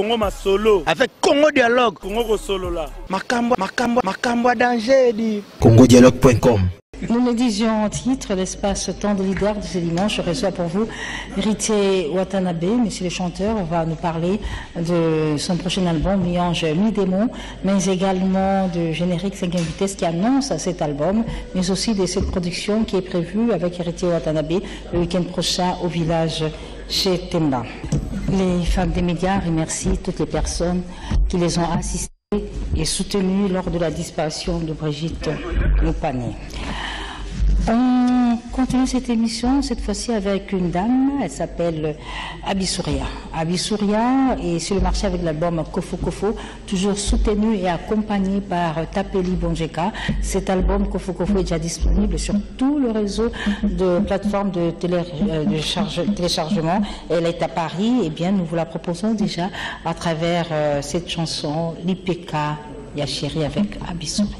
Congo ma solo. Avec Congo Dialogue. Congo solo là. Makambo danger dit. CongoDialogue.com. Nous le disions en titre, l'espace temps de leader de ce dimanche. Je reçois pour vous Héritier Watanabe, monsieur le chanteur, va nous parler de son prochain album, Mi-Ange, Mi-Démon, mais également de Générique 5e vitesse qui annonce cet album, mais aussi de cette production qui est prévue avec Héritier Watanabe le week-end prochain au village chez Temba. Les femmes des médias remercient toutes les personnes qui les ont assistées et soutenues lors de la disparition de Brigitte Lepane. On continue cette émission, cette fois-ci avec une dame, elle s'appelle Abisouria. Abisouria est sur le marché avec l'album Kofo Kofo, toujours soutenu et accompagné par Tapeli Bonjeka. Cet album Kofo Kofo est déjà disponible sur tout le réseau de plateformes de téléchargement. Elle est à Paris, et bien nous vous la proposons déjà à travers cette chanson Lipeka Yachiri avec Abisouria.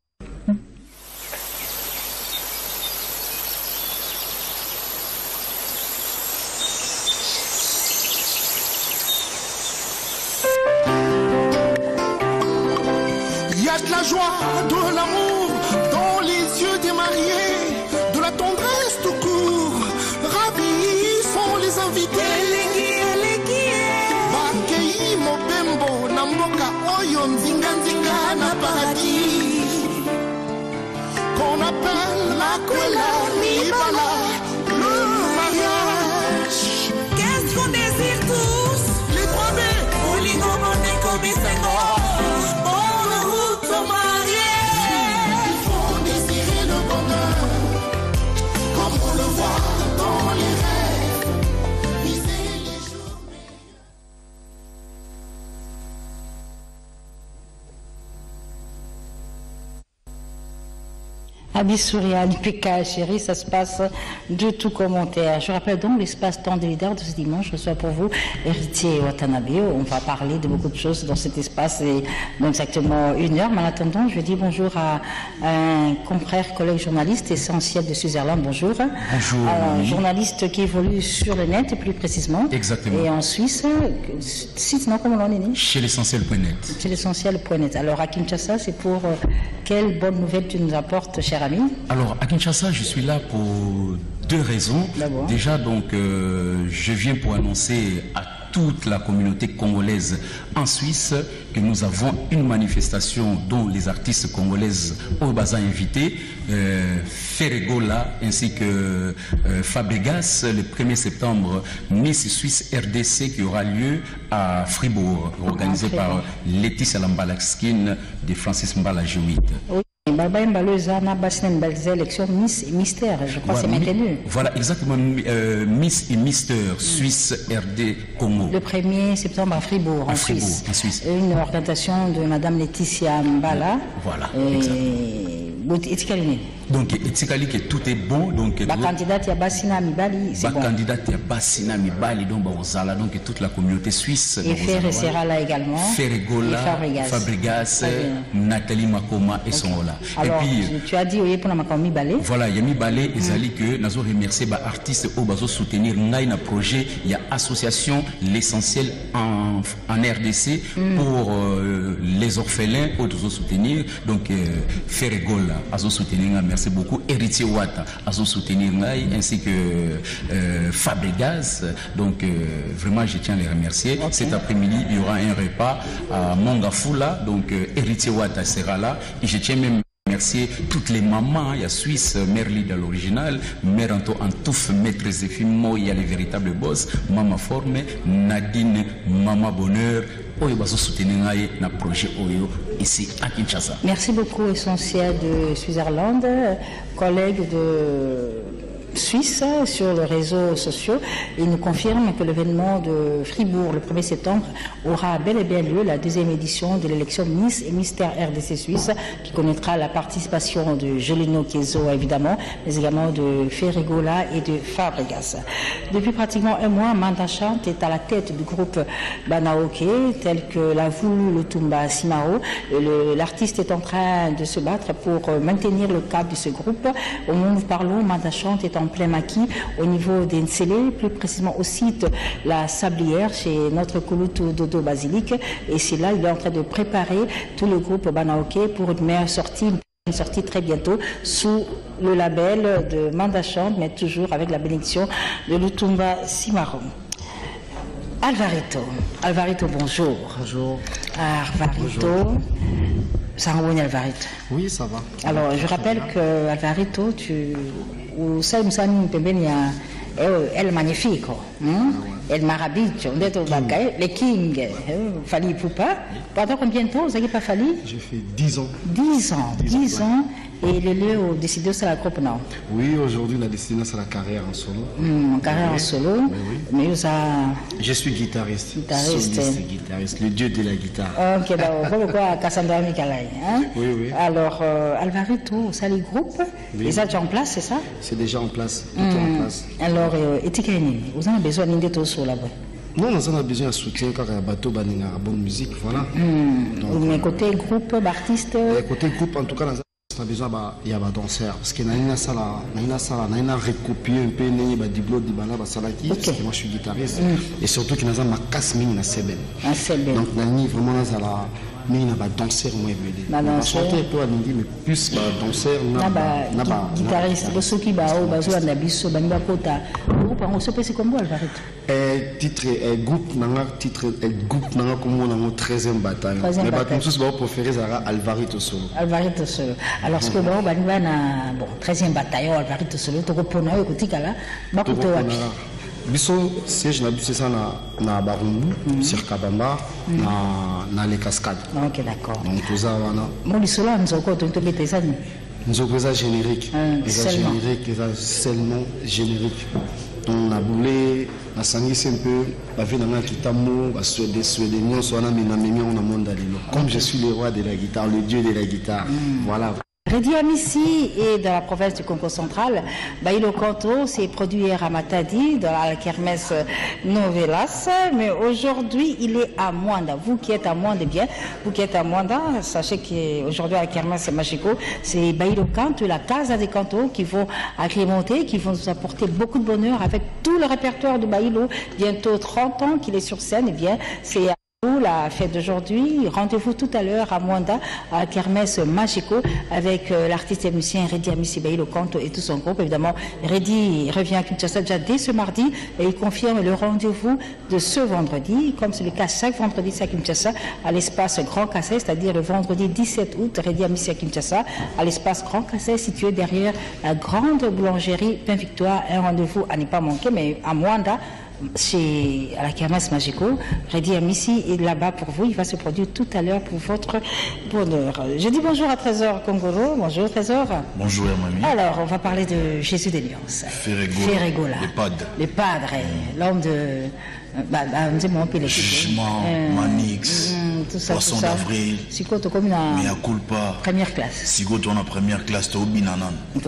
De la joie, de l'amour dans les yeux des mariés, de la tendresse tout court. Ravis sont les invités. Bakei Mobembo, Namboka, Oyo, Nzinga, Nzinga, na paradis. Qu'on appelle la Kwela, Nibala, le mariage. Qu'est-ce qu'on désire tous? Les 3B, Oligo, Monaco, Bissengo. Abisouria, Lipeka, chérie, ça se passe de tout commentaire. Je rappelle donc l'espace temps de leader de ce dimanche. Je reçois pour vous Héritier Watanabe. On va parler de beaucoup de choses dans cet espace et dans exactement 1 heure. Mais en attendant, je dis bonjour à un confrère, collègue journaliste essentiel de Switzerland. Bonjour. Bonjour. Journaliste qui évolue sur le net, plus précisément. Exactement. Et en Suisse, site, non, comment on est né? Chez l'essentiel.net. Chez l'essentiel.net. Alors à Kinshasa, c'est pour quelle bonne nouvelle tu nous apportes, cher ami? Alors, à Kinshasa, je suis là pour 2 raisons. Déjà, donc, je viens pour annoncer à toute la communauté congolaise en Suisse que nous avons une manifestation dont les artistes congolaises au Baza invités, Ferregola ainsi que Fabregas, le 1er septembre, Miss Suisse RDC qui aura lieu à Fribourg, organisé par Laetitia Lambalaxkin de Francis Mbala Jewitt. Baba Mbaloza n'a pas une belle élection Miss et Mystère, je crois que c'est maintenu. Voilà, exactement, Miss et Mister Suisse RD Congo. Le 1er septembre à Fribourg, en Suisse. Une orientation de Madame Laetitia Mbala. Voilà, donc, Etikali que tout est bon. Donc, la candidate à Bassina Mibali, c'est bon. La candidate à Bassina Mibali, donc, toute la communauté suisse. Et Ferre sera là également. Ferregola, Fabregas, Nathalie Makoma et son là. Alors, et puis, tu as dit, oui, pour la Makoma Mibali. Voilà, il y a Mibali, et Zali que nous avons remercié les artistes au bazo soutenir un projet. Il y a association, l'essentiel en RDC pour les orphelins, autres soutenir. Donc, Ferregola, azo soutenir, merci beaucoup. Héritier Wata, azo soutenir, ainsi que Fabregas. Donc, vraiment, je tiens à les remercier. Cet après-midi, il y aura un repas à Mongafula. Donc, Héritier Wata sera là. Et je tiens même à remercier toutes les mamans. Il y a Suisse, mère lead à l'original, mère Antouf, maîtresse des films, il y a les véritables boss, Maman Forme, Nadine, Maman Bonheur. Oyo bazo soutenir na projet Oyo ici à Kinshasa. Merci beaucoup, essentiel de Switzerland, collègue de Suisse sur les réseaux sociaux. Il nous confirme que l'événement de Fribourg le 1er septembre aura bel et bien lieu, la 2e édition de l'élection Miss et Mystère RDC Suisse, qui connaîtra la participation de Jolino Kiezo évidemment, mais également de Ferregola et de Fabregas. Depuis pratiquement 1 mois, Manda Chante est à la tête du groupe Banaoke, tel que l'a voulu le Tumba Simao. L'artiste est en train de se battre pour maintenir le cap de ce groupe. Au moment où nous parlons, Manda Chante est en en plein maquis au niveau des Nsélé, plus précisément au site La Sablière chez notre Kouloutou Dodo Basilique. Et c'est là, il est en train de préparer tout le groupe Banaoké pour une meilleure sortie. Une sortie très bientôt sous le label de Mandachand, mais toujours avec la bénédiction de Lutumba Cimarron. Alvarito, bonjour. Bonjour. Alvarito, ça va bien Alvarito? Oui, ça va. Alors, je rappelle que Alvarito, au Saïmsani Pembenia, elle est magnifique. Elle m'arabite, on est au Bakaï, les Kings, Fali Poupa. Pendant combien de temps vous n'avez pas fallu? J'ai fait 10 ans. 10 ans. Et le lieu où décidé c'est la groupe, non? Oui, aujourd'hui, on a décidé c'est la carrière en solo. Carrière en solo. Oui. Mais vous avez... Je suis guitariste. Guitariste, le dieu de la guitare. Ok, donc, quoi, Cassandra Mikalai. Oui. Alors, Alvarito, ça les groupes, oui. Ça déjà en place, c'est ça? C'est déjà en place. Tout est en place. Alors, vous avez besoin d'un détour là-bas? Non, on a besoin de soutien car il y a bateau, il y a bonne musique, voilà. Mais côté groupe, d'artistes? Côté groupe, en tout cas, on a besoin il y a des danseurs parce que on a recopié un peu les diplômes de Bala Basalaki parce que moi je suis guitariste et surtout qu'il y a ma casse mine à Seben. Donc on a vraiment là mais il y a des danseurs moi on chanter un peu à Nindi mais plus danseurs guitariste ceux qui bazo na biso banga kota groupe on se passe comme Alvarito. Titre groupe nanga comme on a 13e bataille mais bataille tous va préférer Zara Alvarito solo. Alors ce que bon 13e bataillon Alvarito solo to repona ko tikala bakuto wapi biso siège na biso ça na Barumbu sur Kabamba na les cascades. OK, d'accord. Donc tout ça wana mon lisolo nzoko to bete ça ni nzoko ça générique seulement générique. On a boulé na sangisi un peu ba vie na kitamo ba suédé nyonso wana mina mimi on a monde alilo comme je suis le roi de la guitare, le dieu de la guitare. Voilà. Redi Amissi est dans la province du Congo central. Bailo Canto s'est produit hier à Matadi, dans la kermesse Novelas. Mais aujourd'hui, il est à Mwanda. Vous qui êtes à Mwanda, bien, vous qui êtes à Mwanda, sachez qu'aujourd'hui à la kermesse Magico, c'est Bailo Canto, la Casa des Cantos, qui vont agrémenter, qui vont nous apporter beaucoup de bonheur avec tout le répertoire de Bailo. Bientôt 30 ans qu'il est sur scène. Eh bien, c'est la fête d'aujourd'hui. Rendez-vous tout à l'heure à Mwanda, à Kermesse Magico, avec l'artiste et musicien Redi Amissi Bailo Canto et tout son groupe. Évidemment, Redi revient à Kinshasa déjà dès ce mardi et il confirme le rendez-vous de ce vendredi, comme c'est le cas chaque vendredi à Kinshasa, à l'espace Grand Kassai, c'est-à-dire le vendredi 17 août, Redi Amissi à Kinshasa, à l'espace Grand Kassai, situé derrière la grande boulangerie Pain Victoire. Un rendez-vous à ne pas manquer, mais à Mwanda, à la kermesse Magico. Redi Amissi est là-bas pour vous. Il va se produire tout à l'heure pour votre bonheur. Je dis bonjour à Trésor Kongolo. Bonjour Trésor. Bonjour Mamie. Alors, on va parler de Jésus des Lions. Ferregola. Les padres. L'homme de... Jugement, Manix, Poisson d'avril, Mea Culpa, première classe. Sigo on a première classe, Tobinanan.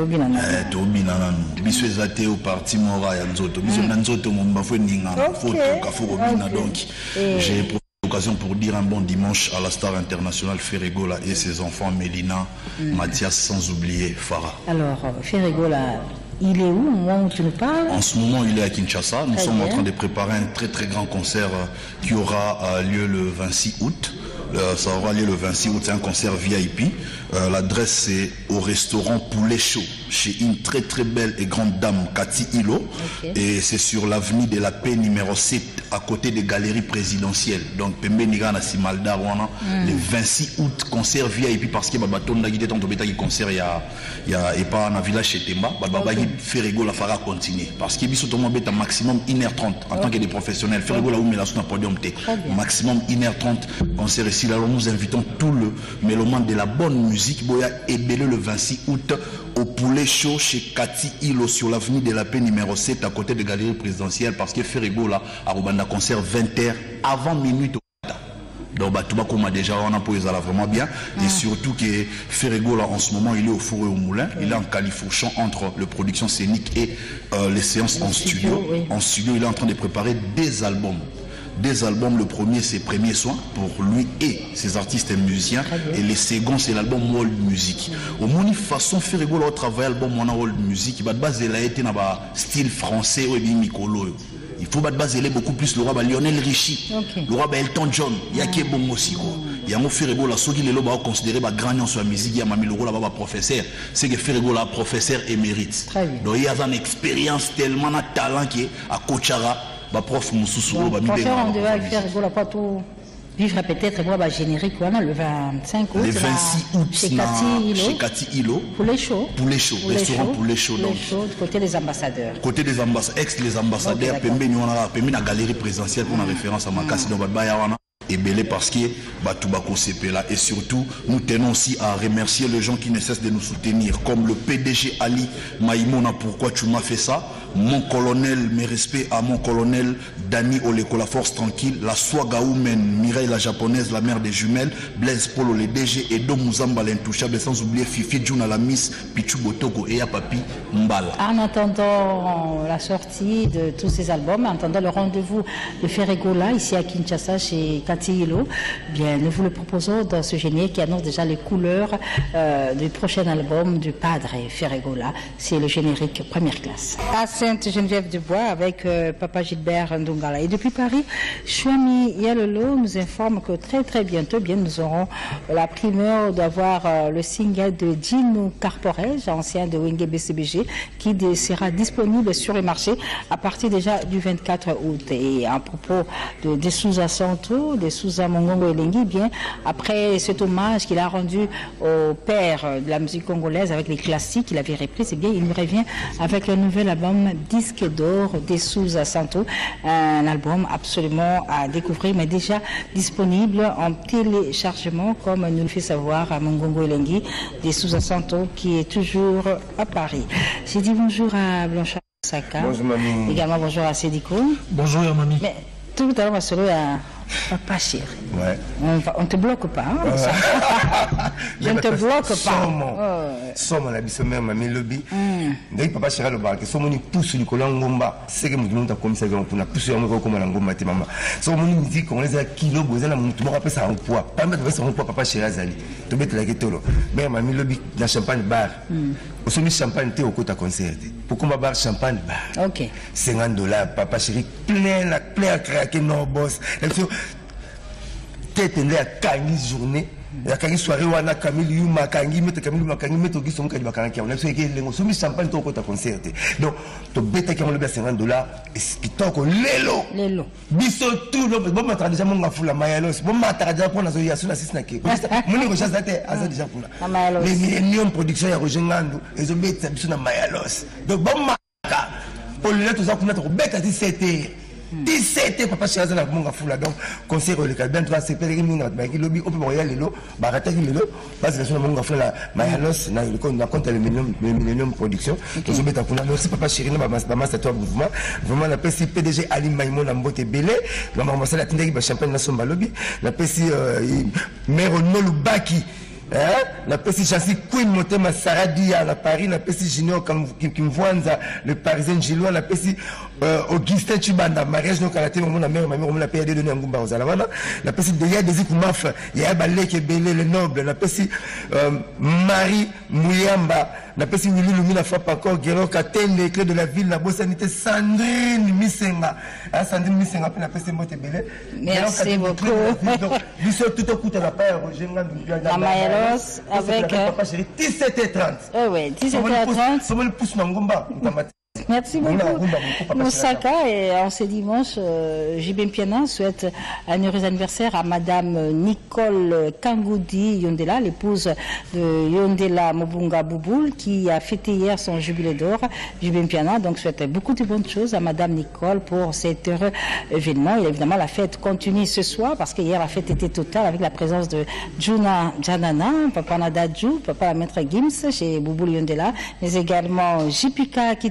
Biso ezate au parti mora ya nzoto. Biso na nzoto momba fo ninga, photo kafo bina donc. J'ai l'occasion pour dire un bon dimanche à la star internationale Ferregola et ses enfants Mélina, Mathias, sans oublier Farah. Alors, Ferregola, il est où au moment où tu nous parles? En ce moment, il est à Kinshasa. Nous sommes en train de préparer un très très grand concert qui aura lieu le 26 août. Ça aura lieu le 26 août, c'est un concert VIP. L'adresse c'est au restaurant Poulet Chaud, chez une très très belle et grande dame, Cathy Hilo. Et c'est sur l'avenue de la Paix numéro 7, à côté des galeries présidentielles. Donc Pembe Nigana Simalda Rwana, le 26 août, concert VIP, parce que Babaton Nagide Tantobeta qui concert il y a et pas dans village chez Temba, Babagi Ferregola fera continuer. Parce qu'il y a un maximum 1h30 en tant que des professionnels. Ferregola ou met la sous podium T. Maximum 1h30 concert ici. Alors nous invitons tout le mélomane de la bonne musique Boya Ebele le 26 août au Poulet Chaud chez Cathy Hilo sur l'avenue de la Paix numéro 7 à côté de la galerie présidentielle, parce que Ferregola a Rubanda concert 20h avant minuit. Donc Batouba déjà on a posé ça vraiment bien. Et surtout que Ferregola en ce moment il est au four et au moulin. Il est en califourchon entre le production scénique et les séances en studio. En studio il est en train de préparer des albums. 2 albums. Le premier, c'est Premier Soin pour lui et ses artistes et musiciens. Et le second, c'est l'album World Music. Au moins, façon faire rigolo travailler l'album World Music. Il va baser la été dans le style français ou bien Mikolo. Il faut baser beaucoup plus le roi Lionel Richie, le roi Elton John. Il y a qui est bon aussi. Il y a mon frère la soki les loba considéré grand sur la musique. Il y a mamie le rôle là-bas professeur. C'est que frère la professeur émérite. Donc il y a une expérience tellement de talent qui est à Kochara. Prof Moussoussou, on devait faire rigolo pas tout vivre peut-être moi générique le 25 août. Le 26 août chez Cathy Hilo. Pour les shows. Restaurant pour les shows. Côté des ambassadeurs. Côté des ambassadeurs, les ambassadeurs, Pembe na galerie présidentielle pour la référence à Makassi dans Bayawana. Et belé parce que Batubako CP là. Et surtout, nous tenons aussi à remercier les gens qui ne cessent de nous soutenir, comme le PDG Ali Maïmona. Pourquoi tu m'as fait ça? Mon colonel, mes respects à mon colonel Dani Oleko, la force tranquille, la Swaga Women, Mireille la japonaise, la mère des jumelles, Blaise Polo, le DG, Edo Mouzamba l'intouchable, sans oublier Fifi Djuna la Miss, Pichu Botoko et Papi Mbala. En attendant la sortie de tous ces albums, en attendant le rendez-vous de Ferregola ici à Kinshasa chez Cathy Hilo, bien nous vous le proposons dans ce générique qui annonce déjà les couleurs du prochain album du Padre Ferregola. C'est le générique première classe. Sainte-Geneviève-du-Bois avec Papa Gilbert Ndungala. Et depuis Paris, Chouami Yalolo nous informe que très bientôt, nous aurons la primeur d'avoir le single de Dino Carporege, ancien de Wenge BCBG, qui sera disponible sur le marché à partir déjà du 24 août. Et à propos de Desouza Santo, Desouza Mongongo Elengi, bien après cet hommage qu'il a rendu au père de la musique congolaise avec les classiques qu'il avait repris, c'est bien, il nous revient avec le nouvel album Disque d'or Desouza Santo, un album absolument à découvrir, mais déjà disponible en téléchargement, comme nous le fait savoir à Mongongo Elengi, Desouza Santo, qui est toujours à Paris. J'ai dit bonjour à Blanchard Saka. Bonjour mamie. Également bonjour à Sédico. Bonjour mamie. Mais tout à l'heure on va se lever à Papa chéri. Ouais. On te bloque pas. Hein, je ne te bloque pas. Somme la biso mère mamie lobby. Dès Papa chéri le bar que somme ni pousse du kolangomba. C'est que nous avons comme ça pour la pousse en comme la ngomba te maman. Somme ni dit qu'on les a kilo besoin la mutu rappelle ça en poids. Pas mettre ça en poids Papa chéri azali. To mettre la ketolo. Mère mamie lobby dans champagne bar. Au sommet champagne thé au côté concert. Pourquoi bar champagne bar. OK. $50 Papa chéri plein à craquer non boss. Tête à Kangi journée, la Kangi soirée où on a Camille Yuma, Kangi, mettre Camille Yuma, Kangi, mettre Auguste Sonka, Bakanaki, on a fait que les soumis champagne au côté concert. Donc, tu bête qui ont le $50, et ce qui t'en Lélo. Bisso tout, bon, ma déjà mon gafou la mayalos, bon, ma déjà pour la zoya sur la sisnake. Mon niveau chasse la tête, à déjà pour la. Les Millennium Production, il y a Rogenando, et ont bête, ça na mayalos. Donc, bon, ma pour le tout ça, pour mettre au bec à 17 Papa chéri na monga fula donc conseil le cas bien trois c'est péré minga ba ki lobby ope royal lelo ba rata ki lelo parce que sur monga fula mayalos na le compte le Millennium Production je beta kuna merci Papa chéri na ba massa toi mouvement vraiment la PC PDG Ali Maïmo na mbote belé na mama sala tindaki ba champagne na somba lobby la PC mère Nolu Baki. La Pessi Chassi Queen Motema Saradia, la Paris, la Pessi Junior Kimvwanza, le Parisien Gilois, la Pessi Augustin Chibanda, mariage non kalaté, mon mère, ma mère, on l'a payé de donner un goumba aux Alamana, la Pessi de Yaya Desi Koumaf, Yaya Balé qui est belé, le noble, la Pessi Marie Mouyamba, la Pessi Willy Lumina Frappe encore, Guéro Katene, les clés de la ville, la Bossanité Sandrine Missenga, Sandrine Missenga, la Pessi Mote belé. Merci beaucoup. Lui seul tout au coup, tu n'as pas un avec 17h30. Oui, 17h30. Merci beaucoup, Moussaka. Et en ce dimanche, JB Piana souhaite un heureux anniversaire à Madame Nicole Kangoudi Yondela, l'épouse de Yondela Mobunga Bouboul, qui a fêté hier son jubilé d'or. JB Piana donc souhaite beaucoup de bonnes choses à Madame Nicole pour cet heureux événement. Et évidemment, la fête continue ce soir parce que hier la fête était totale avec la présence de Juna Janana, Papa Nadadjou, Papa la maître Gims chez Bouboul Yondela, mais également Jipika Kitenge,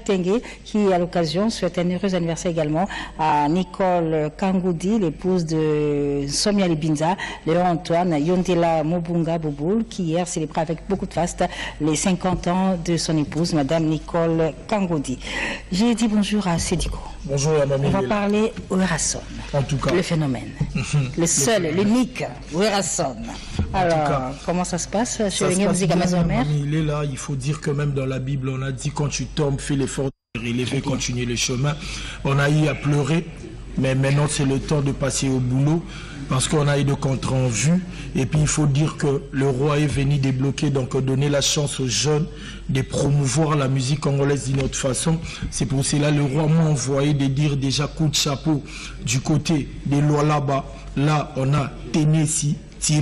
qui, à l'occasion, souhaite un heureux anniversaire également à Nicole Kangoudi, l'épouse de Somia Libinza, Léon Antoine Yondela Mobunga Bouboul, qui hier célébrait avec beaucoup de faste les 50 ans de son épouse, Madame Nicole Kangoudi. J'ai dit bonjour à Sédiko. Bonjour à Mamie. On va parler Ouerason. En tout cas. Le phénomène. Le seul, l'unique Ouerason. Alors, comment ça se passe chez les musiques Amazon-Mère? Il est là, il faut dire que même dans la Bible, on a dit quand tu tombes, fais l'effort de te relever, continuer le chemin. On a eu à pleurer, mais maintenant c'est le temps de passer au boulot parce qu'on a eu de contrats en vue. Et puis il faut dire que le roi est venu débloquer, donc donner la chance aux jeunes de promouvoir la musique congolaise d'une autre façon. C'est pour cela que le roi m'a envoyé de dire déjà coup de chapeau du côté des lois là-bas. Là, on a Tennessee,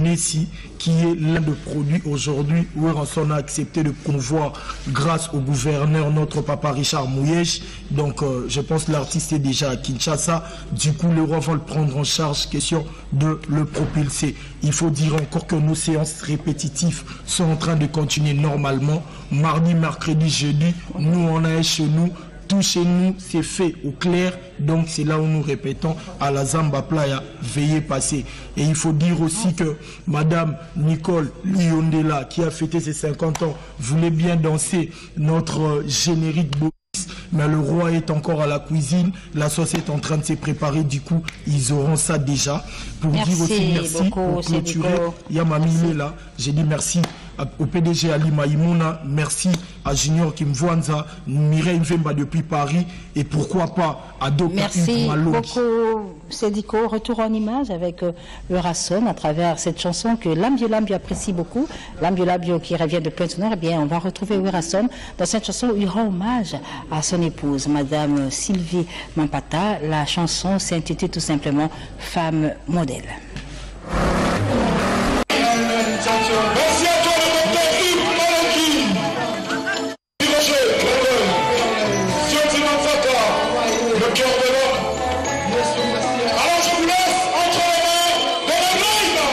qui est l'un des produits aujourd'hui où on a accepté de promouvoir grâce au gouverneur, notre papa Richard Mouyège. Donc je pense que l'artiste est déjà à Kinshasa. Du coup, le roi va le prendre en charge, question de le propulser. Il faut dire encore que nos séances répétitives sont en train de continuer normalement. Mardi, mercredi, jeudi, nous on a chez nous. Tout chez nous, c'est fait au clair. Donc, c'est là où nous répétons à la Zamba Playa, veillez passer. Et il faut dire aussi que Madame Nicole Liondela, qui a fêté ses 50 ans, voulait bien danser notre générique Boris, mais le roi est encore à la cuisine. La sauce est en train de se préparer. Du coup, ils auront ça déjà. Pour dire aussi merci, pour clôturer. Yamami est là. J'ai dit merci au PDG Ali Maïmouna, merci à Junior Kimvwanza, Mireille Mvemba depuis Paris et pourquoi pas à Doka. Merci beaucoup Sédiko. Retour en image avec Ouerason à travers cette chanson que Lambio apprécie beaucoup. Lambio qui revient de Pointe-Noire. Eh bien, on va retrouver Ouerason dans cette chanson où il rend hommage à son épouse, Madame Sylvie Mampata. La chanson s'intitule tout simplement Femme modèle. Merci à toi le docteur Yves Malaki. Sentiment Fata, le cœur de l'homme. Alors je vous laisse entre les mains de la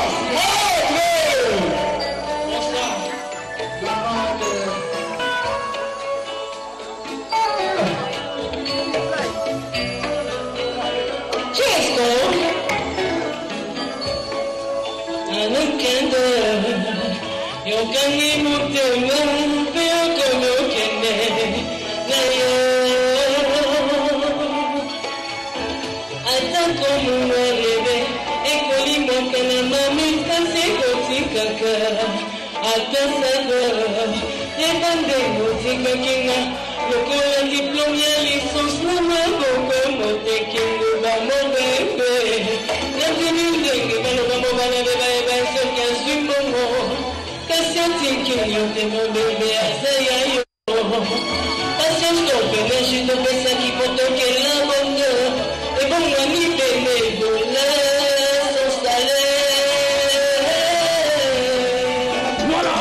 Yokani mutema peo kono kene na yo ata komu walebe ekoli mokana mami kasi kotikaka ata sada ebande kotika kinga lokola diplome ya licence na maboko motekingo bamobembe natini ndenge baloba mobalabe bayeba soki azwi mbongo Thinking you can baby I say I Passion stop and she don't be saki poto que la bonne et bon ami bébé bola s'installer voilà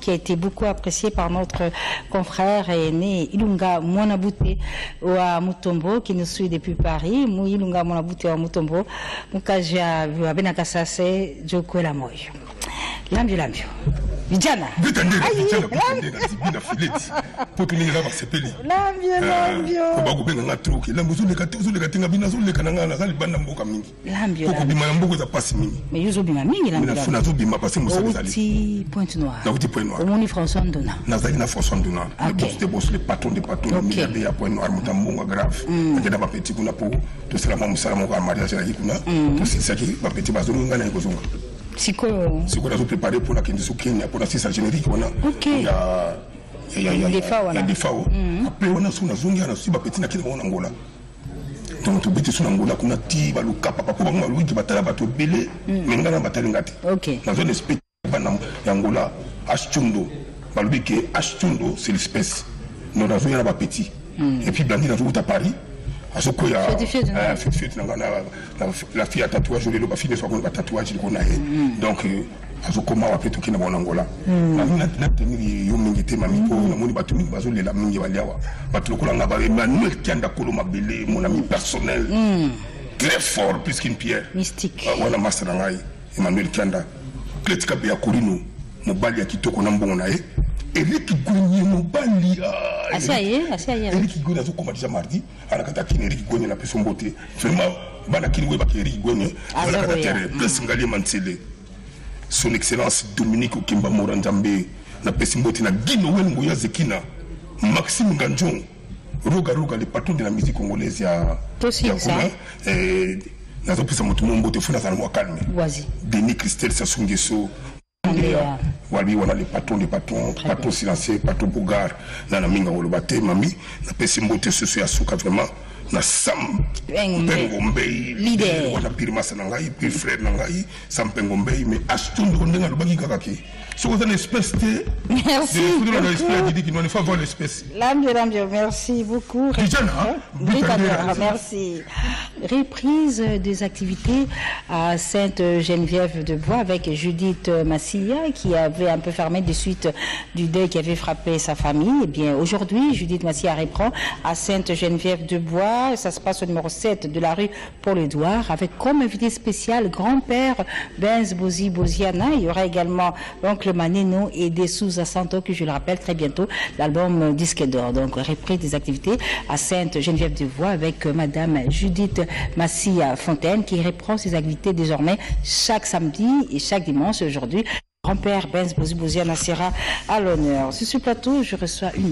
qui a été beaucoup apprécié par notre confrère aîné Ilunga Mwanabute wa Mutombo, qui nous suit depuis Paris. Mou Ilunga Mwanabute wa Mutombo, Mukaja Benakasase, Joko la Moyo. Lambio. Vijana. Siko nazo préparé pour la Kenya pour la sisa générique on a il y a des FAO après on a sous na zongi na suba petit na kile on Angola donc to biti sous Angola kuna ti baluka papa ko bango luigi batala bato belé mais ngana batali ngati na zone espèce bana Angola astundo balubike astundo c'est l'espèce non na zongi na ba petit et puis blandi na zo à Paris la fille a tatouage le fille soit qu'on a tatouage qu'on a donc azokoma wapi tukina mwana Angola na mina tenir yo mingite mami po na moni batu mingi bazole la mingi waliawa batu lokola ngaba Emmanuel Kianda Kolo Mabele mon ami personnel très fort plus qu'une pierre mystique wana master ngai Emmanuel Kianda Kletika Bea Korino mobali ya kitoko na mbongo na ye Eric Gougne mobali asaye Eric Gougne azokoma déjà mardi anakata kini Eric Gougne na peso mbote vraiment bana kini we ba Eric Gougne anakata terre plus ngali Mansele son excellence Dominique Okimba Moranjambe na peso mbote na Guino Wengo ya Zekina Maxime Ganjon Roga le patron de la musique congolaise ya nazo pesa moto mbote funa sana mwa calme Denis Christel Sasungeso Walbi wana les patrons patron silencieux patron Bougar na minga wolobate mami na pesi mbote soso ya suka vraiment na Sam Pengombei leader wana pirima sana ngai puis frère na ngai Sam Pengombei mais astundo ndenga lobaki kakaki soko une espèce de merci de l'espèce dit qu'il ne faut voir l'espèce Lambio merci beaucoup merci reprise des activités à Sainte-Geneviève-de-Bois avec Judith Massia qui avait un peu fermé de suite du deuil qui avait frappé sa famille. Et bien aujourd'hui Judith Massia reprend à Sainte-Geneviève-de-Bois. Ça se passe au numéro 7 de la rue Paul-Édouard avec comme invité spécial grand-père Benz Boziana. Il y aura également donc le Maneno et des Souza Santo que je le rappelle très bientôt l'album Disque d'or. Donc reprise des activités à Sainte-Geneviève-de-Bois avec madame Judith Massia Fontaine qui reprend ses activités désormais chaque samedi et chaque dimanche. Aujourd'hui grand-père Benz Boziana sera à l'honneur. Sur ce plateau je reçois une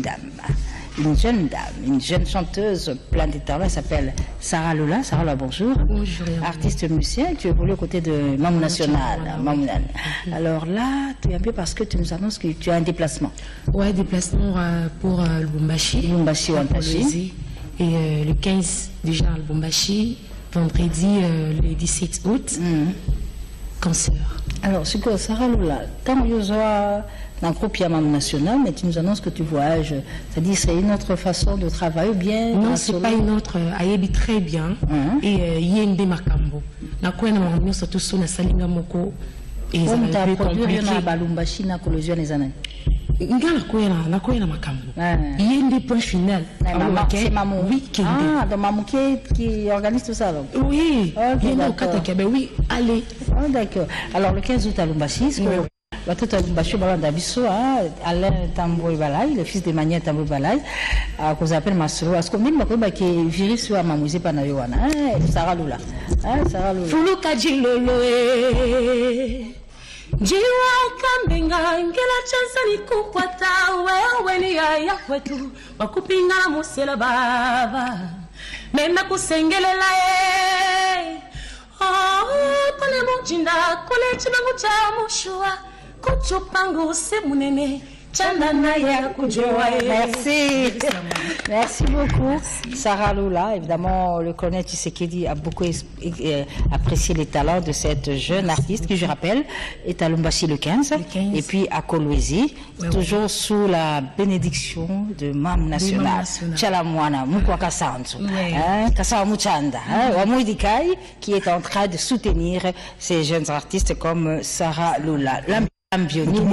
jeune chanteuse pleine de talent. Elle s'appelle Sarah Lola. Sarah Lola, bonjour. Bonjour. Artiste musicien, tu évolues aux côtés de Mamou National. Alors là, tu es un peu parce que tu nous annonces que tu as un déplacement. Ouais, déplacement pour Lubumbashi. Lubumbashi, et le 15 déjà à Lubumbashi. Vendredi, le 17 août. Concert. Alors, c'est quoi, Sarah Lola? Quand il y a un groupe Yamam National, mais tu nous annonces que tu voyages, c'est-à-dire c'est une autre façon de travailler ou bien? Non, c'est pas une autre. Ayebi très bien. Et Yende Makambo. Na quoi na mamio surtout sur na salinga moko. Et ça va être compliqué. Na balumbashi na collusion les années. Na quoi na makambo. Yende point final. C'est Mamou. Oui, ah, donc Mamou qui organise tout ça alors. Oui. Oui, allez. Oh, d'accord. Alors le 15 août à Lumbashi, Watoto Lumbashi balanda biso Alain Tamboy Balai, le fils d'Emmanuel Tamboy Balai, qu'on appelle Masro. Est-ce que même ma qui virus sur Mamouzi Panayoana, Sarah Lula. Sarah Lula. Fulu Kajilolo. Jiwa kambenga ngela chansa ni kukwata wewe ni ya kwetu wakupinga musela baba mema kusengelela pale mujinda kule chibangu cha mushua kuchupangu semunene Merci beaucoup Sarah Lola. Évidemment le colonel Tshisekedi a beaucoup apprécié les talents de cette jeune artiste qui je rappelle est à Lubumbashi le 15 et puis à Kolwezi toujours sous la bénédiction de Mamou National Chalamwana Mukwaka Sanzu Kasawa Muchanda Wamuidikai qui est en train de soutenir ces jeunes artistes comme Sarah Lola. On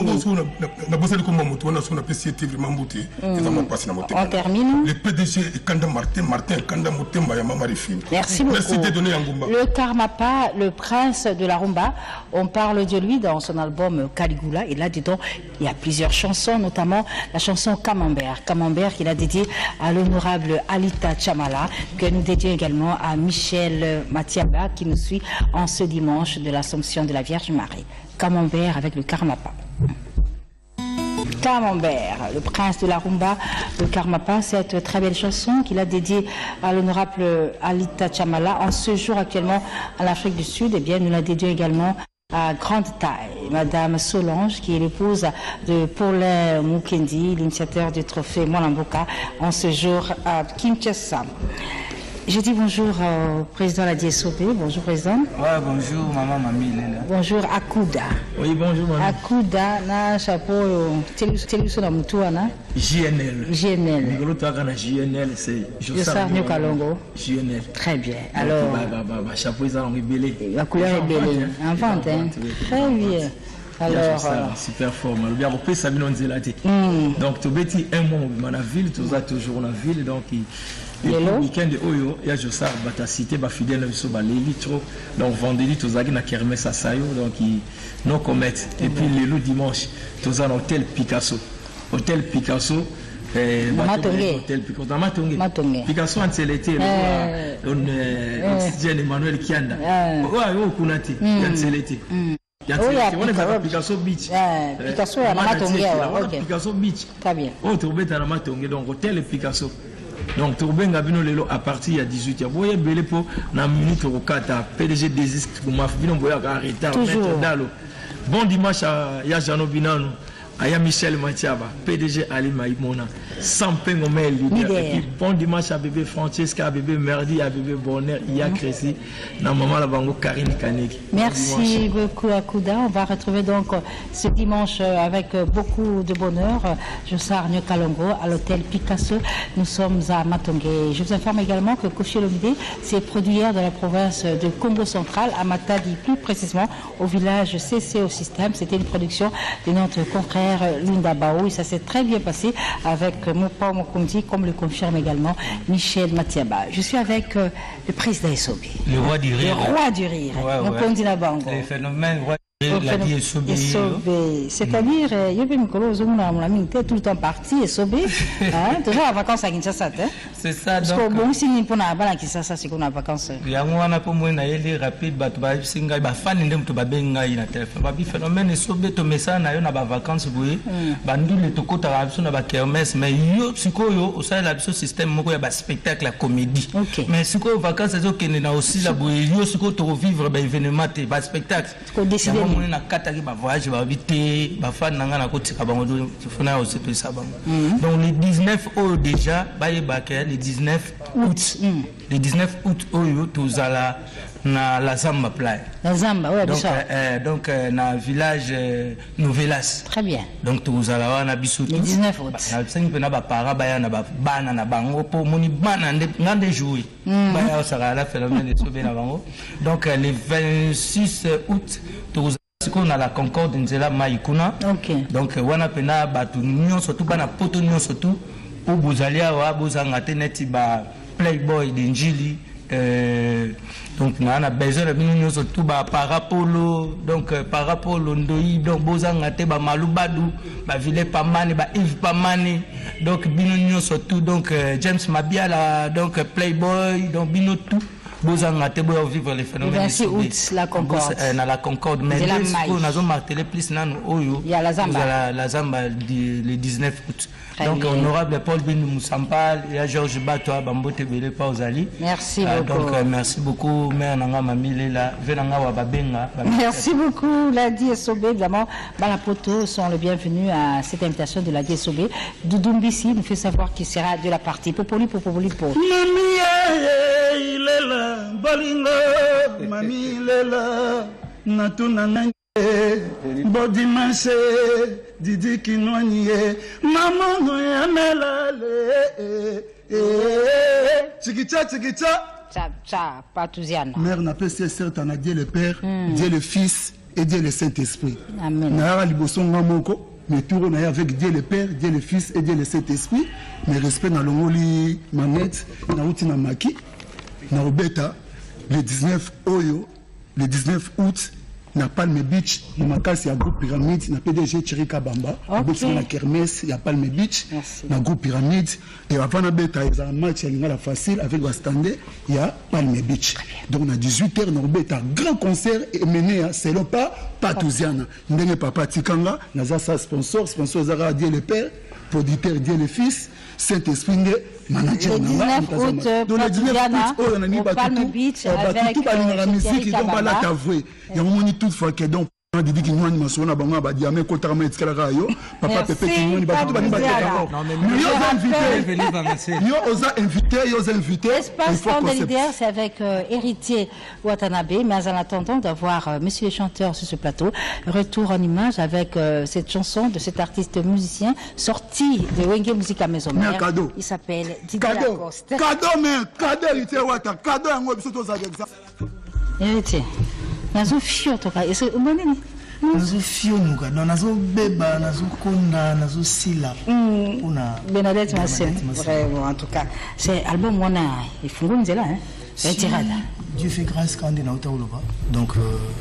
termine. Le PDG Kanda Martin Kanda Mutemba ya Mama Rifine. Merci beaucoup. Merci de donner Ngumba. Le Karmapa, le prince de la rumba, on parle de lui dans son album Caligula. Et là-dedans, il y a plusieurs chansons, notamment la chanson Camembert. Camembert qu'il a dédié à l'honorable Alita Chamala, que nous dédions également à Michel Matiaba, qui nous suit en ce dimanche de l'Assomption de la Vierge Marie. Camembert avec le Karmapa. Camembert, le prince de la rumba, le Karmapa, cette très belle chanson qu'il a dédiée à l'honorable Alita Chamala en ce jour actuellement en Afrique du Sud. Eh bien, nous la dédions également à grande taille, Madame Solange, qui est l'épouse de Paulin Mukendi, l'initiateur du trophée Molamboka, en ce jour à Kinshasa. Je dis bonjour au président de la DSOB. Bonjour, président. Ouais, bonjour, maman Mami. Bonjour, Akuda. Oui, bonjour, maman. Akuda, na chapeau, télévision na mutuana. JNL. JNL. JNL, c'est Jossar Nyokalongo. JNL. Très bien. Alors. Chapeau, ils ont rebellé. La couleur est belle. En vente, hein. Très bien. Alors. Super forme. Bien, on peut s'amener en zélate. Donc, tu bêtis un mois dans la ville, tu as toujours dans la ville, donc. Et le week-end de Oyo, il y a Jossar Batacité, fidèle à l'élitro. Donc vendredi, tu as na kermesse à Sayo, donc non commettre. Et puis le dimanche, tu as l'hôtel Picasso. Hôtel Picasso. Hôtel Picasso a l'été, Emmanuel Kianda. Ouais, Kunati, l'été. Picasso Beach. Picasso Picasso Beach. Très bien. Oh, tu as Matongue, donc hôtel Picasso. Donc, Tourbenga Bino Lelo à partir de 18h. Vous voyez, Belé pour la minute au 4 PDG désiste pour ma fille, on voit arrêter. Bon dimanche à Yajano Binano, à Michel Matiaba, PDG Ali Maïmona, sans pengomel leader. Et puis bon dimanche à bébé Francesca, à bébé Merdi, à bébé Bonheur, Ia Crécy, na maman la bango Karine Kaneki. Merci beaucoup Akuda. On va retrouver donc ce dimanche avec beaucoup de bonheur Jossar Nyokalongo à l'hôtel Picasso. Nous sommes à Matongé. Je vous informe également que Kofi Olomide s'est produit hier dans la province de Congo central, à Matadi, plus précisément au village CC au système. C'était une production de notre confrère Linda Bao et ça s'est très bien passé avec Mopa Mokundi, comme le confirme également Michel Matiaba. Je suis avec le président SOB. Le roi du rire. Le roi du rire. Mokundi Nabango. Le phénomène roi c'est-à-dire, il y a une colosse où on a mis tout le temps parti et sauvé. Toujours en vacances à Kinshasa. C'est ça. Parce que bon, si nous sommes à Kinshasa, c'est qu'on a vacances. Il y a un peu moins de rapide, mais il a fan de tout le téléphone. Il phénomène est sauvé, tu mets ça, il y a vacances. Bandu le toko tarabso na ba kermesse, mais yo sikoyo au sein la système moko ya ba spectacle la comédie. Mais sikoyo vacances c'est que na aussi la boye yo sikoyo to vivre ba événement te ba spectacle. Ko décider on na kataki ba voyage ba vite ba fan nanga na kotika bango do fona aussi pe ça bango. Donc le 19 août déjà ba yebaka le 19 août. Le 19 août oyo tozala na la Zamba playa. La Zamba, ouais, donc na village Novelas. Très bien. Donc tous allons na biso. Le 19 août. Na cinq na ba para ba ya na ba bana na bango po moni bana ngande jouer. Ba ya sera la phénomène de sauver na bango. Donc le 26 août tous on a la Concorde nzela maikuna. Donc wana pena ba tout nyon surtout bana poto nyon surtout pour bozalia wa bozanga teneti ba Playboy d'Injili. Donc on a besoin de nous surtout parapolo donc parapolo ndoi donc bozanga te ba malubadu ba vile pamani ba Yves Pamani donc bino surtout donc James Mabiala donc Playboy donc bino tout bozanga te boyo vivre les phénomènes. 26 août la Concorde. Na la Concorde mais on a martelé plus nanu oyo. Il y a la Zamba. La Zamba le 19 août. Donc honorable Paul Bin Moussampal et Georges Batoa Bambote Belé Pauzali. Merci beaucoup. Donc merci beaucoup mère nanga mamile la venanga wa babenga. Merci beaucoup la DSOB évidemment Balapoto sont les bienvenus à cette invitation de la DSOB. Doudumbisi nous fait savoir qu'il sera de la partie Popoli pour. Il est là, Bolingo, Mami, il est là, Natuna Nange, Bodimanche, Didi Kinonie, Maman, Noyamela, Tchikita, Tchikita. Patouziana. Mère n'a pas cessé, t'en as Dieu le Père, Dieu le Fils, et Dieu le Saint-Esprit. Amen. Nayara liboso ngamoko, mais tout on avec Dieu le Père, Dieu le Fils et Dieu le Saint-Esprit. Mais respect na longoli manette, na uti na maki, na obeta le 19 août. Na Palme Beach, na makasi ya groupe Pyramide, na PDG Chirika Bamba, okay. Na Kermesse, ya Palme Beach, na groupe Pyramide, et avant na beta, il y a un match à l'ingala facile avec Bastandé, il y a Palme Beach. Donc on a 18h, na beta, grand concert et mené à Selopa, Patouziana. Ndenge Papa Tikanga, na sa sponsor Zara Dieu le Père, producteur Dieu le Fils, Saint-Esprit, manager. Le 19 août, Patouziana, au Palme Beach, avec la musique, donc voilà ta voix. Il y a un moment toutefois que donc Didi qui nous anime sur la banque ba diamé kota ma etkala rayo papa Pepe qui nous ba tout ba ni ba non mais yo osa invité Espace temps de leader, c'est avec Héritier Watanabe, mais en attendant d'avoir monsieur le chanteur sur ce plateau, retour en image avec cette chanson de cet artiste musicien sorti de Wenge Musique à Maison Mère. Il s'appelle Didier Lacoste. Cadeau Héritier Wata, cadeau yango biso to za ça. Héritier. Nazo fio toka ese umonini nazo fio nuka nazo beba nazo konda nazo sila una Benadette Massé vraiment en tout cas c'est album wana ifungu nzela retirada Dieu fait grâce quand on est dans Oloba donc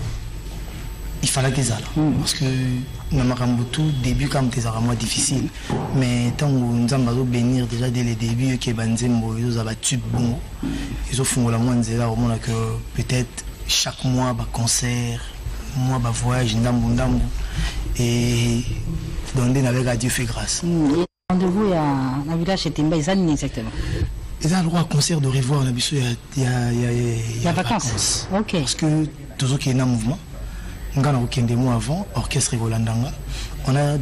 il fallait que ça parce que na makambutu début comme tes vraiment difficile mais tant nous avons bénir déjà dès le début que banzembo ils ont battu bon ils ont fungola moi nzela au moins que peut-être chaque mois bah concert mois bah voyage ndambu et donc avec Dieu fait grâce. Rendez-vous à village chez Timba Izani exactement. Ils ont le droit à concert de revoir la biso il y a vacances. OK. Parce que toujours qui est dans mouvement ngana okende mois avant orchestre Golandanga on a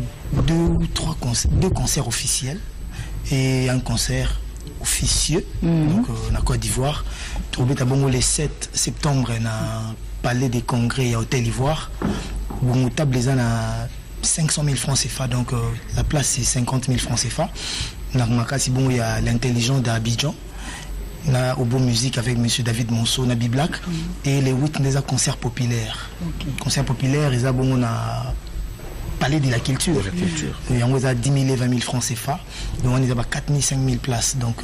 deux concerts officiels et un concert officieux donc na Côte d'Ivoire trouvé à Bongo le 7 septembre na palais des congrès à Hôtel Ivoire Bongo table les à 500 000 francs CFA donc la place c'est 50 000 francs CFA na makasi Bongo il y a l'intelligence d'Abidjan na Obo Musique avec monsieur David Monceau na Biblac et les 8 des concerts populaires concerts populaires ils a Bongo na Palais de la culture. Il y a 10 000 et 20 000 francs CFA. Donc on est à 4 000, 5 000 places. Donc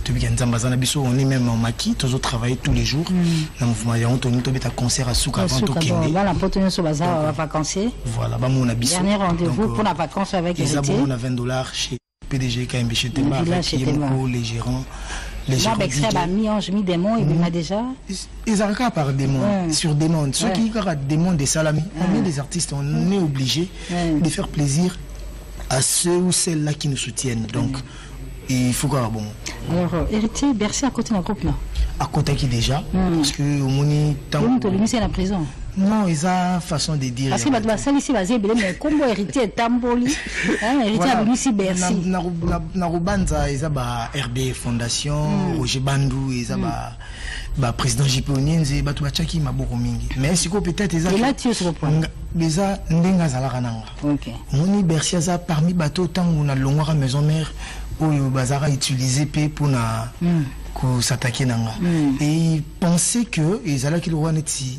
on est même en maquis, toujours travailler tous les jours. Dans le mouvement, il y a un concert à Souka avant tout Kende. Voilà, pour tenir sur bazar vacancier. Voilà, on a Bissou. Dernier rendez-vous pour la vacance avec Héritier. On a $20 chez PDG KMB chez Tema avec les gérants. Les gens qui ont mis ange, mis démon, il m'a déjà. Ils arrêtent par démon, sur démon. Ceux qui ont démon des salami, on est des artistes, on est obligé de faire plaisir à ceux ou celles-là qui nous soutiennent. Donc, il faut qu'on bon. Alors, Héritier, Bercy à côté d'un groupe là. À côté qui déjà, parce que au moni tant. C'est la prison. Non, ils ont façon de dire. Parce que bah doit ça ici basé mais comme Héritier Tamboli, Héritier a ici Bercy. Na Rubanza ils ont ba RB Fondation, Ojebandu ils ont ba président JP Onienze ba tout chaki maboko mingi. Mais siko peut-être ils ont. Et là tu es sur le point. Déjà ndenga zalaka nanga. OK. Moni Bercy ça parmi bateau tant on a longueur à maison mère oyo bazara utilisé pour na ko s'attaquer nanga. Et penser que ils allaient qu'il roi neti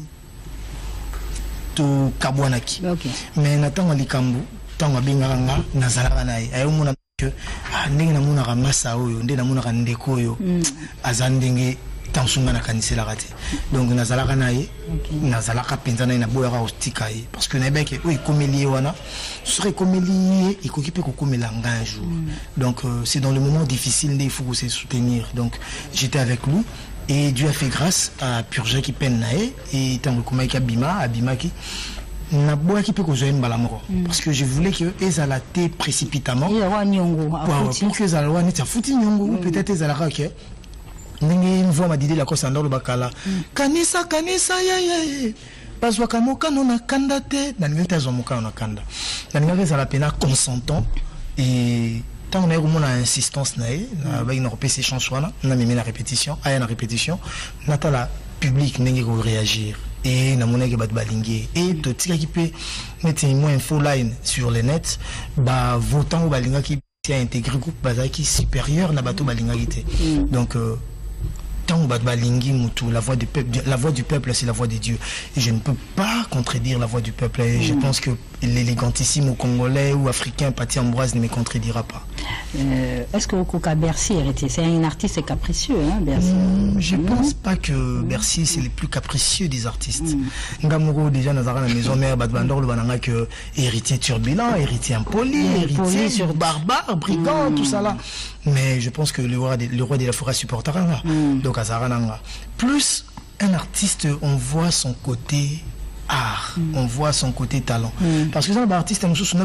to kabwanaki mais natanga likambo tanga binganga nazalaka naye ayo mona que ndenge na mona ramasa oyo ndenge na mona ndeko oyo azandenge tansunga na kanisela kati donc nazalaka naye nazalaka penza naye na boyaka ostika ye parce que nabeke oyo komeli wana serait komeli et kokipe ko komela un jour donc c'est dans le moment difficile il faut se soutenir donc j'étais avec lui. Et Dieu a fait grâce à Purge qui peine nae et tant que Maïka Abima qui n'a pas qui peut causer une balamoro parce que je voulais que ezalate précipitamment pour que ezalwa n'était fouti nyongo ou peut-être ezalaka que n'engue une voix m'a dit la cause en le bakala kanisa ya parce que kamoka non kanda te na ngeta zomoka na kanda na ngeka ezala pena consentant et tant on a eu mon insistance nae avec une repétition chansons on a mis la répétition à la répétition nata la public n'engue ko réagir et na mon que bat balingé et tout tika qui peut mettre une info line sur le net ba votant ou balinga qui a intégré groupe bazaki supérieur na bateau balinga qui donc la voix du peuple, c'est la voix de Dieu. Et je ne peux pas contredire la voix du peuple. Et je pense que l'élégantissime congolais ou africain, Paty Ambroise, ne me contredira pas. Est-ce que Okuka Bercy, c'est un artiste capricieux, hein, Bercy? Je ne pense pas que Bercy, c'est le plus capricieux des artistes. Ngamuro, déjà, dans la maison mère, Badbandor, le bananga, que héritier turbulent, héritier impoli, héritier sur barbare, brigand, tout ça là. Mais je pense que le roi de la forêt supportera là. Donc, Azarananga. Plus un artiste, on voit son côté art, on voit son côté talent. Parce que ça, l'artiste,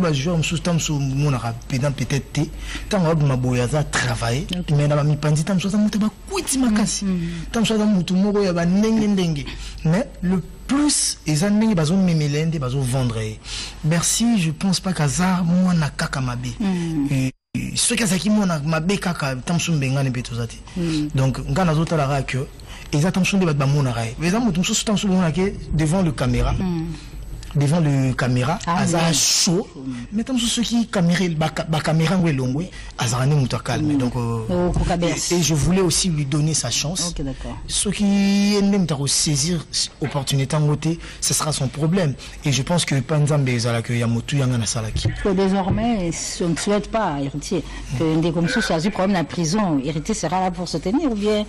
peut-être travailler, mais mais le plus, ils ont vendre. Merci, je pense pas qu'Azar, moi, na kakamabe. Ce qui est mabe kaka, tamsum benga ne betozati. Donc, on a d'autres là que ils attention de battre mon arrêt. Les amis, tout ça, devant le caméra. Devant le caméra, Azar chaud. Mais tant ceux qui caméra ou longue, Azar n'est pas calme. Donc, et je voulais aussi lui donner sa chance. Ceux qui aiment saisir l'opportunité en côté, ce sera son problème. Et je pense que Panzambe Zalaka Yamotu Yangana Salaki. Désormais, on ne souhaite pas héritier que des comme ça soit problème dans la prison. Héritier sera là pour se tenir ou bien.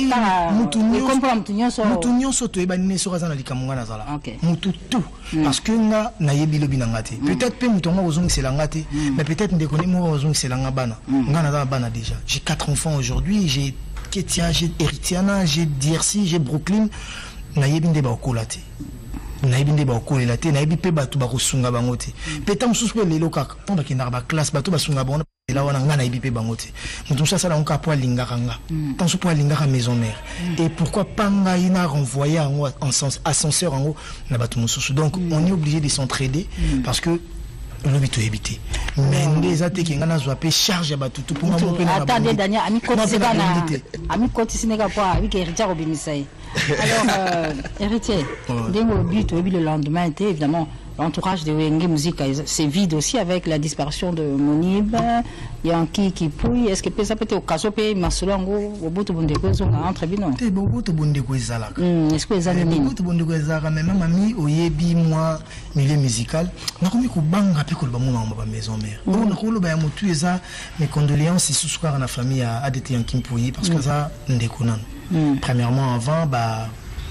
Parce que nga na yebi lobi na ngate. Peut-être pe mutonga ozongi c'est la ngate, mais peut-être ndekoni mo ozongi c'est la ngabana. Nga na bana déjà. J'ai 4 enfants aujourd'hui, j'ai Ketia, j'ai Eritiana, j'ai DRC, j'ai Brooklyn. Na yebi ndeba okolate. Na yebi ndeba okolate, na yebi pe batu ba kosunga bangote. Peut-être mususu lelo kaka, pamba kinara ba classe batu ba sunga bangote. Là on a ngana yebi pe bangote. Mutu ça ça on ka po lingakanga. Tant so po lingaka maison mère. Et pourquoi pas nga ina renvoyer en sens ascenseur en haut na batu mususu. Donc on est obligé de s'entraider parce que on veut tout éviter. Mais les athées qui ngana zoapé charge à batu tout pour moi pour attendez Daniel ami côté sénégal pas avec héritier obimisai. Alors héritier dengo but le lendemain était évidemment l'entourage de Wenge Musique, c'est vide aussi avec la disparition de Monib, Yankee qui pouille. Est-ce que ça peut être au cas où Marcelango, au bout de Bondeko, entre binon? C'est beaucoup de Bondeko Zala. Est-ce que les années beaucoup de Bondeko Zala, mais même ami, au Yebi, moi, milieu musical, on a commis qu'au banga, puis qu'au bamou dans ma maison mère. On a roulé, bah, mon tué ça, mes condoléances, c'est sous la famille à des Yankee pouille, parce que ça, n'déconnant. Premièrement, avant, bah,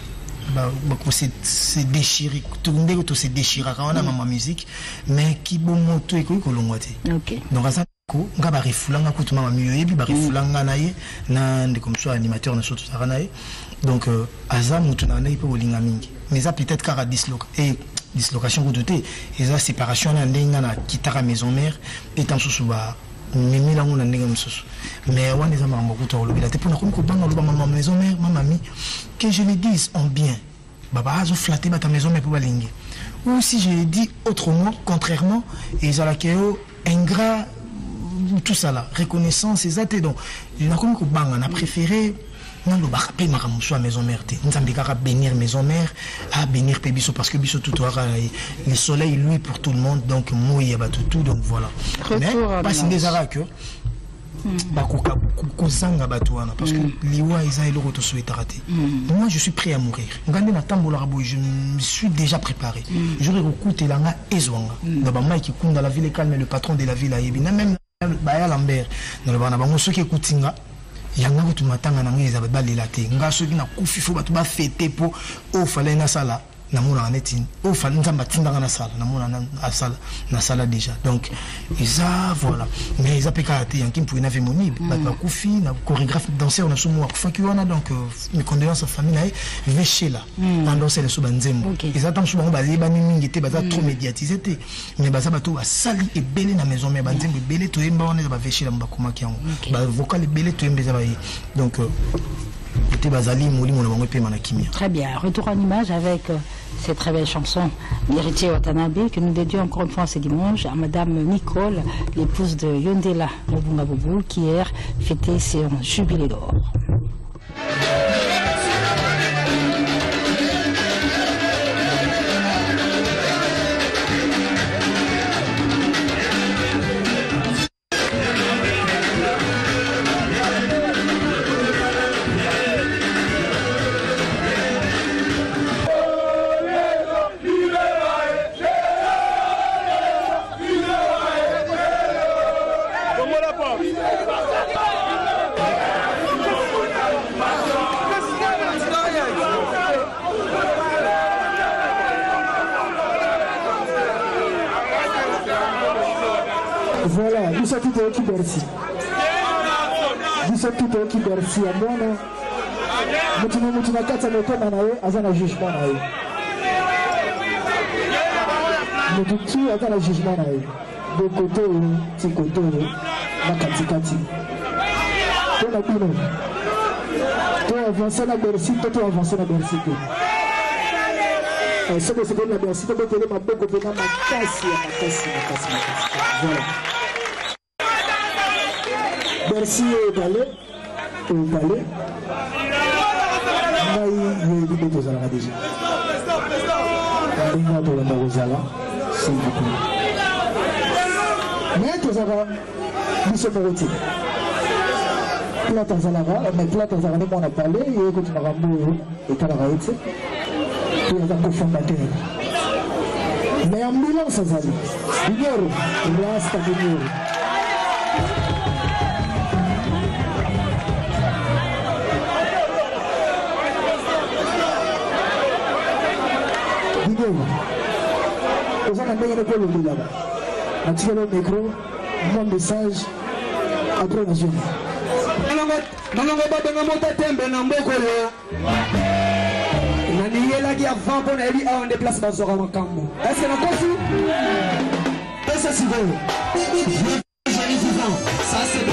c'est déchiré tout le monde se déchira quand on a ma musique mais qui bon moto et quoi kolongwate donc ça ko ngaba refulanga kutuma ma mieux et puis ba refulanga naie na de comme ça animateur na surtout ça naie donc aza mutu na naie pe bolinga mingi mais ça peut-être car dislocation ko doté et ça séparation na ndenga na kitara maison mère et tant sous ba mimi la ngona ndenga msusu mais on les a mambo kuto lobila te pona ko banga loba ma maison mère ma mamie que je le dise en bien baba azo flatter ta maison mère pour balingi ou si je le dis autrement contrairement et za la keo ingrat tout ça là reconnaissance et ça te donc je na ko banga na préféré non le baka pe mara muso à maison mère te nzambe kaka bénir maison mère à bénir pe biso parce que biso tout le soleil lui pour tout le monde donc moya ba tout donc voilà mais pas si des araks bakoka kozanga batouana parce que liwa isa eloko to souhaite rater. Moi je suis prêt à mourir. Ngande na tambola rabo je me suis déjà préparé. J'aurais recouté langa ezwanga. Na ba mai ki kunda la ville calme le patron de la ville ayebi na même Baya Lambert na le bana bango soki ekutinga yanga kutu matanga na ngeza ba balela te nga soki na kufi fo batu ba fêter po o fallait na sala na mona netin o fallait nzamba tindanga na sala na mona na sala déjà donc ça voilà mais ça peka te yankim pour na Monib ba kufi na chorégraphe danseur na somo kufa wana donc mes condoléances à famille nae vechela pendant c'est le sobanzembo ils attendent souvent ba liba mingi te ba trop médiatisé te mais ba ça ba to ba sali et belé na maison mais banzembo belé to emba wana ba vechela mba kuma kiango ba vocal belé to emba ba donc très bien, retour en image avec cette très belle chanson d'Héritier Watanabe que nous dédions encore une fois ce dimanche à Madame Nicole, l'épouse de Yondela Mobunga Bobo, qui hier fêtait son jubilé d'or. biso tutoyoki Bercy ya mwana mutu na kati ya motema na ye aza na jugement na ye mutu tu aza na jugement na ye de kote oyo ti kote oyo na katikati mpo na bino to avance na Bercy to avance na Bercy te soki osepeli na Bercy tobetele maboko mpena makasi ya makasi. Voilà. Bercy ebale ngai yebi nde tozalaka deja ndenge na tolanda kozala s'il vous plaît mais tozalaka biso moko te plate azalaka mais plate azalaka nde mwana pale ye kuti makambo oyo etalaka ye te to aza cofondateur mais ambulance azali Bignoro rasta Bignoro aux gens qui ont le là-bas. Tu as le micro, mon message après la journée. Est-ce que ça c'est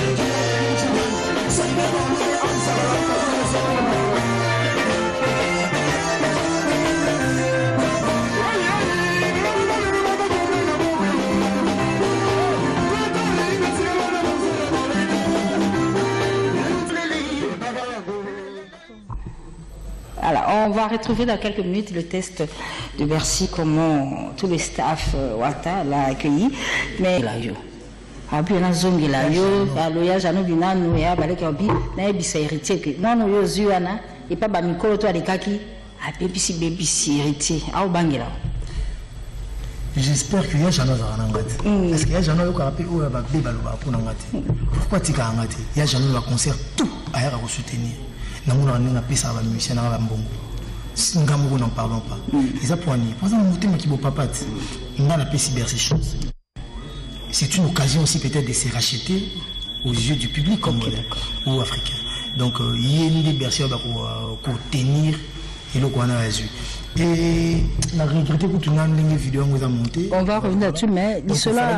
Alors, on va retrouver dans quelques minutes le test de Bercy, comment tout le staff Wata l'a accueilli. Mais là, yo. Après, on a zongi là, yo. Alors, il y a Janou Bina, nous, il y a Balek Obi, il y a Bisa héritier. Non, nous, yo, Zuana, et pas Bamiko, toi, les kaki. Ah, baby, si héritier. Ah, au Bangela. J'espère qu'il y a Janou Zaranangati. Est-ce qu'il y a Janou qui a rappelé où il y a Babé Balouba pour Nangati? Pourquoi tu as Nangati? Il y a Janou qui a concert tout ailleurs à soutenir. Nous avons appelé ça à la mission à la Mbongo. Si nous n'en parlons pas, ils apprennent. Par exemple, nous avons appelé Cyberséchon. C'est une occasion aussi peut-être de se racheter aux yeux du public congolais ou africain. Donc, il y a une liberté pour tenir et le qu'on a vu. Et la regretté que tu n'as pas vidéo nous a monté. On va revenir là-dessus, mais cela.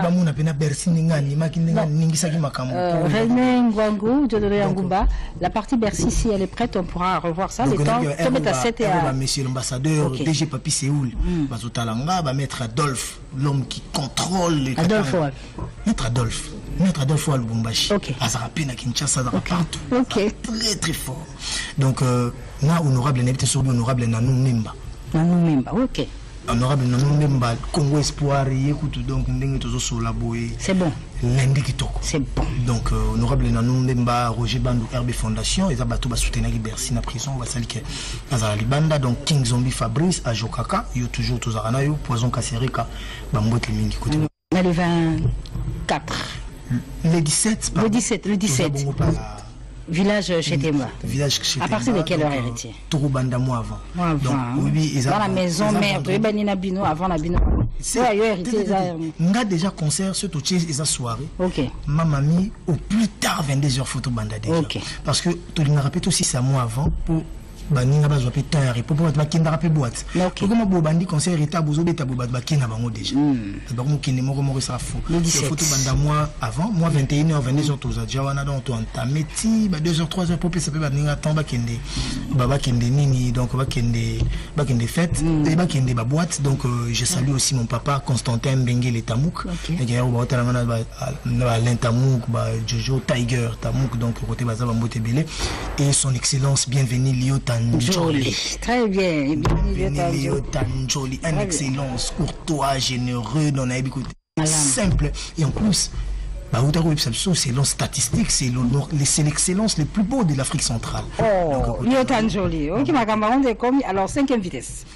La partie Bercy, si elle est prête, on pourra revoir ça. Le temps, à 7 et à. Monsieur l'ambassadeur, DG Papi Séoul, Bazotalanga, va mettre Adolphe, l'homme qui contrôle les. Adolphe. Maître Adolphe à Lubumbashi. Azarapé na Kinshasa, partout. Très très fort. Donc, na honorable n'était sur honorable Nanou Memba. Ok. Honorable Nanou Memba, Congo Espoir, écoute donc, c'est bon. Lundi qui toque. C'est bon. Donc, honorable Nanou Memba, Roger Bandou, RB Fondation, et Zabato va soutenir Bercy na prison, on va saluer Azara Libanda, donc King Zombie Fabrice, Ajokaka, yo toujours Tozarana, yo Poison Kasserika, Bambote Mingi. Le 24. Le 17. Le 17. Village chez Témoa. À partir de quelle heure, héritier? Tourubanda, moi avant. Donc, oui, dans la maison mère, avant la bino. On a déjà concert, surtout chez les soirées. Ok. Ma mamie, au plus tard, 22h, photo banda déjà. Ok. Parce que tu me rappelles aussi, c'est à moi avant pour. Baninga bazo pe tayari pour bakenda rapé boîte. Comment bo bandi concert eta bozo beta bo bakenda bango déjà. Donc mo kende moko ça fou. Le photo banda moi avant, moi 21h 22h toza jawana donc to entamé ti ba 2h 3h pour ça peut baninga temps bakende baba kende nini donc bakende fête et bakende ba boîte donc je salue aussi mon papa Constantin Mbengele Tamouk. Et gagnant ba hôtel na Tamouk ba Jojo Tiger Tamouk donc côté baza Mbote Belé et son excellence bienvenue Liota Joli. Très bien. Joli. Un excellence, courtois, généreux, dans la simple. Et en plus, c'est l'on statistique, c'est l'excellence le plus beau de l'Afrique centrale. Oh, Lyotan Joli. Alors, 5e vitesse.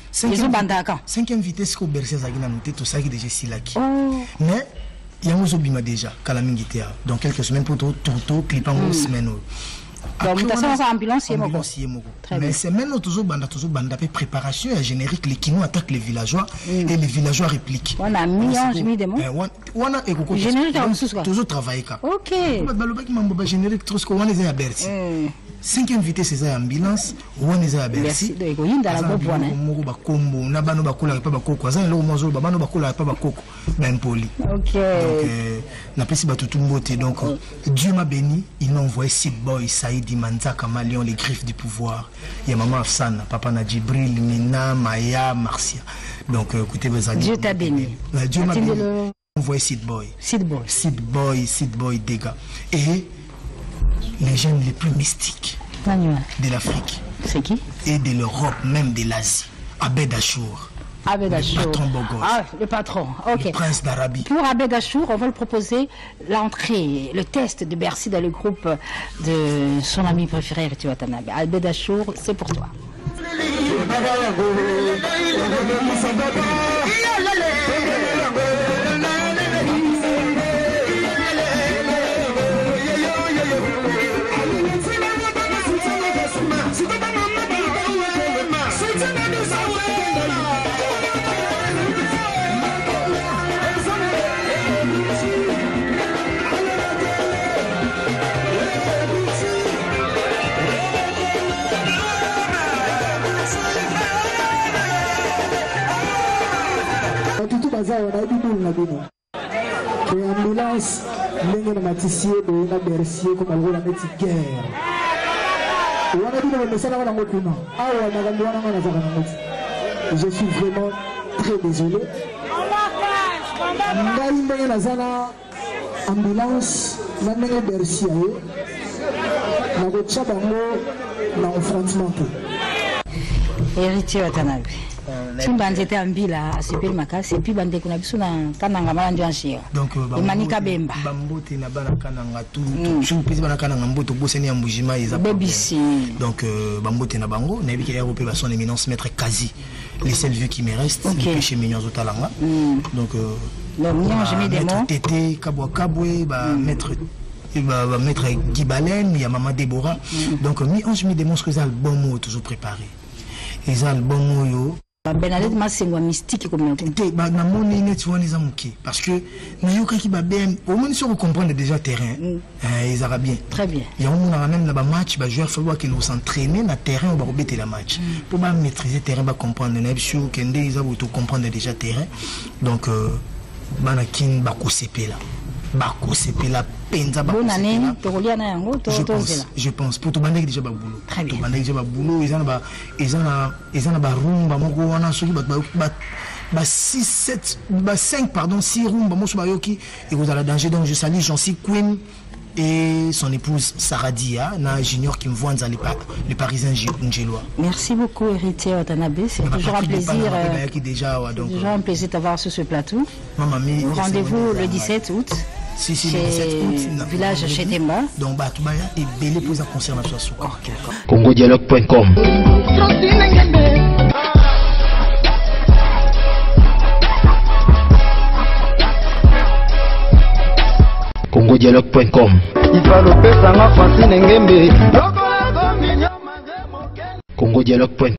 5e vitesse, qu'au Bercy, tout ça qui est déjà si là. Mais, il y a un déjà, Kalamingita. Dans quelques semaines, pour tout, clipant une semaine. Donc mutation ambulance mais c'est maintenant toujours banda préparation et générique les Kino attaquent les villageois et les villageois répliquent. On a mi-ange démon. On a générique toujours travaillé ka. OK. Balobaki mambo générique trop ko on est à Bercy. 5e vitesse c'est ambulance on est à Bercy. Donc yinda la bobwana. Moko ba kombo na bano bakola pa bakoko azana lo mozo ba bano bakola pa bakoko même poli. OK. Donc na pesi batutumbote donc Dieu m'a béni, il m'a envoyé Sid Boy, Saïdi Manzaka Malion, les griffes du pouvoir. Il y a maman Afsana, papa Nadjibril, Mina, Maya, Marcia. Donc écoutez vos amis. Dieu t'a béni. Dieu m'a béni. Envoyé Sid Boy. Sid Boy, dégâts. Et les jeunes les plus mystiques de l'Afrique. C'est qui? Et de l'Europe, même de l'Asie. Abed Achour. Abed Achour. Le patron Bogos. Ah, le patron. OK. Le prince d'Arabie. Pour Abed Achour, on va lui proposer l'entrée, le test de Bercy dans le groupe de son ami préféré, Héritier Watanabe. Abed Achour, c'est pour toi. Ambulance, l'ingénieur Matissier de la Bercy, comme elle a dit guerre. Je suis vraiment très désolé. Ambulance, l'ingénieur Bercy, n'a affrontement. Héritier Watanabe. Tumba nzete ambila asipeli makasi et puis bande kuna biso na kananga mala ndio anshia. Donc Manika Bemba. Bambote na bana kananga tout pisi bana kananga mboto boseni ya mbujima eza BBC. Donc bambote na bango na biki ya europé ba son éminence maître Kazi. Les seuls vieux qui me restent chez Mignon Zotalanga. Donc Mignon je mets des mots. Tété Kabwa Kabwe ba maître maître Guy Baleine, il y a maman Déborah. Donc mi-ange mi démontre que les albums toujours préparés. Les albums Benadette Masengwa mystique comme parce que au moins si on comprend déjà terrain ils arabes bien très bien il y a même là match ba joueur faut qu'ils nous s'entraîner na terrain on va rebêter la match pour ba maîtriser terrain ba comprendre na sûr que ils ont tout comprendre déjà terrain donc banakin ba kosepe là Bako c'est la penza bako. Bonne année, Toroliana yango, je pense pour tout bandé déjà ba boulot. Très bien. Tout bandé déjà ba boulot, ils en a ba rumba moko wana soki ba 6 7 ba 5 pardon 6 rumba mo ba yoki et vous allez danger donc je salue Jean-C Queen et son épouse Sarah Dia, na junior qui me voit les Parisiens Ngélois. Merci beaucoup Héritier Watanabe, c'est toujours un plaisir. Toujours un plaisir de t'avoir sur ce plateau. Rendez-vous le 17 août. Si, le 17 août. Village chez Demba. Donc, Batubaya est belé pour un concert à ce soir. CongoDialogue.com. CongoDialogue.com. CongoDialogue.com.